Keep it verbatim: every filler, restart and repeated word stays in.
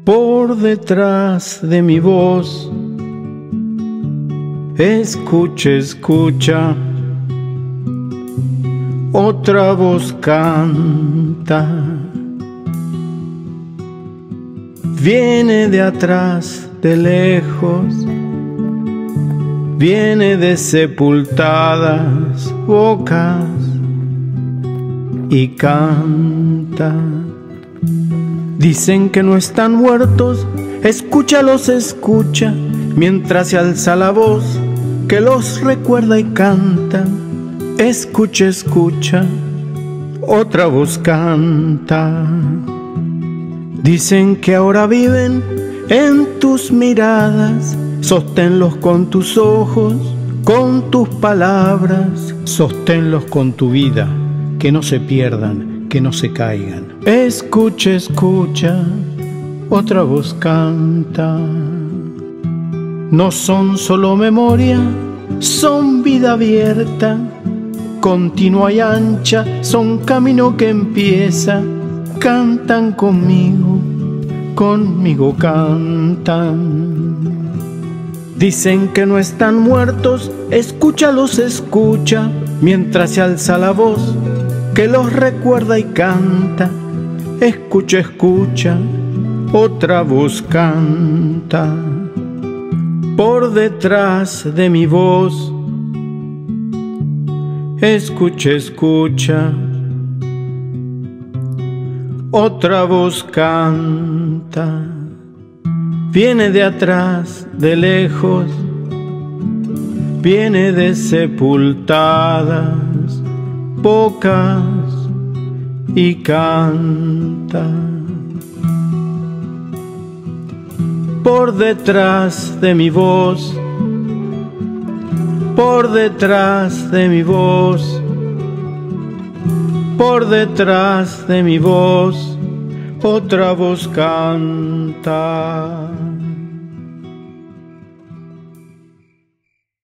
por detrás de mi voz. Escucha, escucha, otra voz canta. Viene de atrás, de lejos, viene de sepultadas bocas y canta. Dicen que no están muertos, escúchalos, escucha, mientras se alza la voz que los recuerda y canta. Escucha, escucha, otra voz canta. Dicen que ahora viven en tus miradas, sosténlos con tus ojos, con tus palabras, sosténlos con tu vida, que no se pierdan, que no se caigan. Escucha, escucha, otra voz canta. No son solo memoria, son vida abierta, continua y ancha, son camino que empieza. Cantan conmigo, conmigo cantan. Dicen que no están muertos, escúchalos, escucha, mientras se alza la voz que los recuerda y canta. Escucha, escucha, otra voz canta. Por detrás de mi voz, escucha, escucha, otra voz canta. Viene de atrás, de lejos, viene de sepultadas bocas y canta. Por detrás de mi voz, por detrás de mi voz, por detrás de mi voz, otra voz canta.